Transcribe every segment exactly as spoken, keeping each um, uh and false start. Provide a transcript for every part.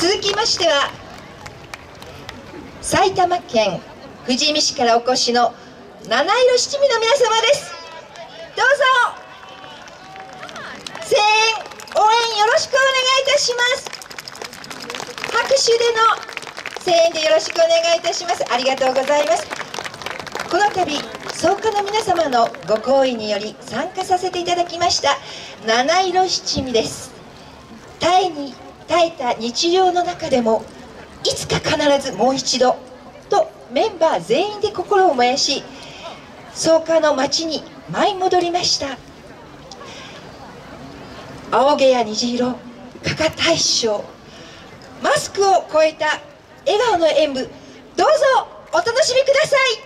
続きましては埼玉県富士見市からお越しの七色七味の皆様です。どうぞ声援応援よろしくお願いいたします。拍手での声援でよろしくお願いいたします。ありがとうございます。この度草加の皆様のご好意により参加させていただきました七色七味です。絶えに絶えた日常の中でもいつか必ずもう一度とメンバー全員で心を燃やし草加の街に舞い戻りました。青毛や虹色、かか大将、マスクを超えた笑顔の演舞、どうぞお楽しみください。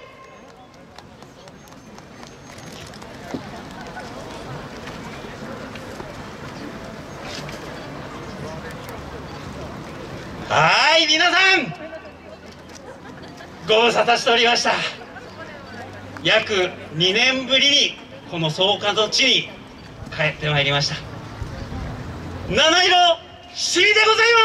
はい、皆さんご無沙汰しておりました。約にねんぶりにこの草加の地に帰ってまいりました。七色七味でござい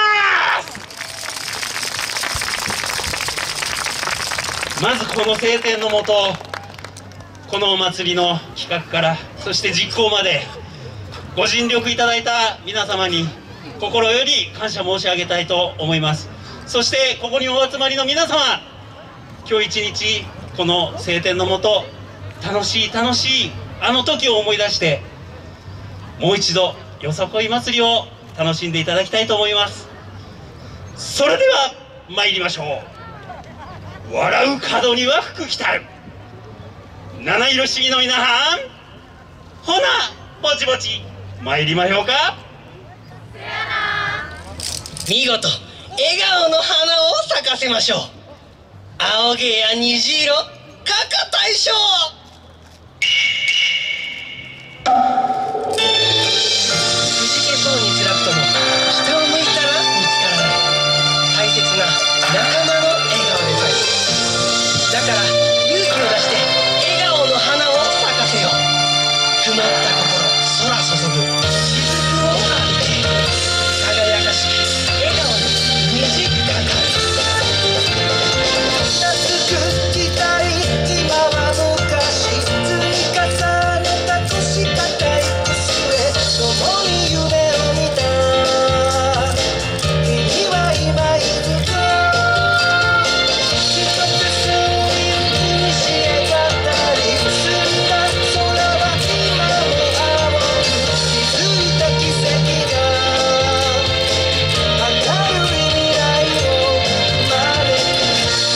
ます。まずこの晴天のもと、このお祭りの企画からそして実行までご尽力いただいた皆様に心より感謝申し上げたいと思います。そしてここにお集まりの皆様、今日一日この晴天のもと楽しい楽しいあの時を思い出してもう一度よさこい祭りを楽しんでいただきたいと思います。それでは参りましょう。笑う門には福来たる。七色七味の皆さん、ほなぼちぼち参りましょうか。 見事笑顔の花を咲かせましょう。青毛や虹色、かか大将。くじけそうに辛くとも下を向いたら見つからない大切な仲間の笑顔でさえ。だから勇気を出して笑顔の花を咲かせよう。曇った心、空注ぐ雫を浴びて輝かしき笑顔に虹がかる。懐く時代、今は昔積み重ねた腰高い年へ共に夢を見た君は今いるか。人ってそういうにしえがったりするか。空は今も青く気づいた奇跡が明るい未来を生まれる。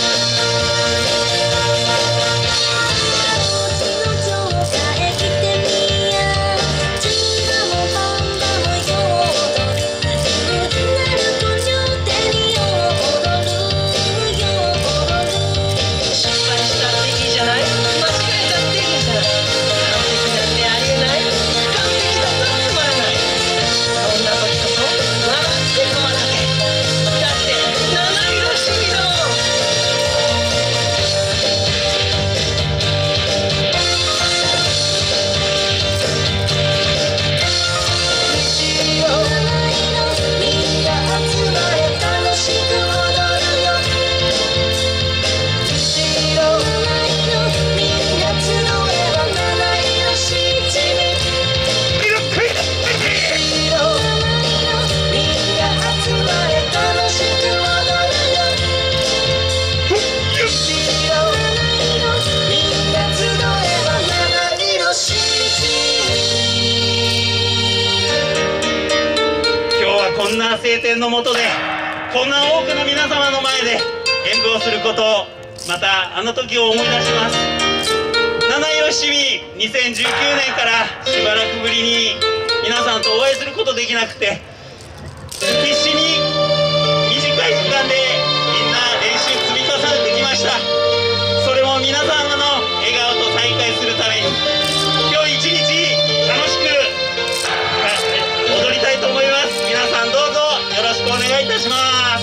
こんな晴天の下でこんな多くの皆様の前で演舞をすることを、またあの時を思い出します。七色七味にせんじゅうきゅうねんからしばらくぶりに皆さんとお会いすることできなくて、必死に短い時間でみんな練習積み重ねてきました。それも皆様の笑顔と再会するために今日一日楽しく踊りたいと思います。皆さんどうぞよろしくお願いいたします。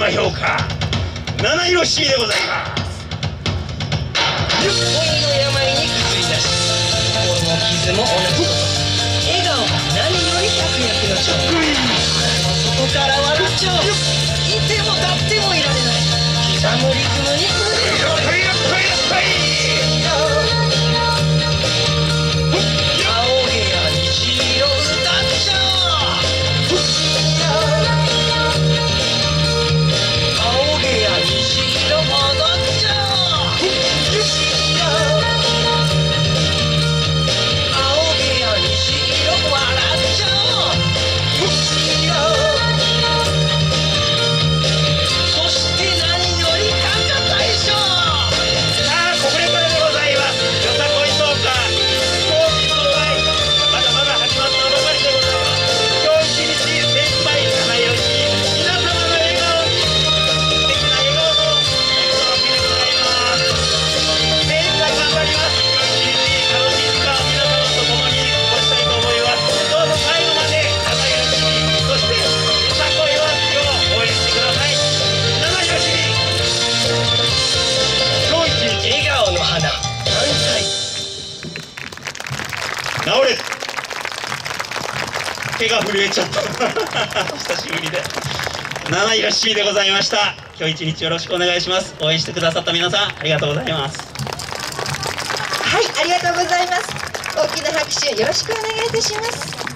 馬評価七色しみでございます。 恋の病に薬なし、心の傷も同じこと、笑顔が何より百薬の長、腹の底からはルチョウ、いても立ってもいられない、刻むリズムに胸を張る。青毛や虹色歌っちゃおう、青毛や虹色踊っちゃおう、青毛や虹色笑っちゃおう、そして何より感謝大賞。 さあ、これからでございます。よさこい総歌飛行機の愛、まだまだ始まったばかりでございます。今日一日精一杯七色しみ、皆様の笑顔に素敵な笑顔のお届けでございます。精一杯頑張ります。今日一日楽しい時間を皆様と共に過ごしたいと思います。どうぞ最後まで七色しみ、そしてよさこい祭りを応援してください。七色しみ、今日一日笑顔の花満開。 治れ。手が震えちゃった久しぶりで七色しみでございました。今日一日よろしくお願いします。応援してくださった皆さんありがとうございます。 はい、ありがとうございます。大きな拍手よろしくお願いいたします。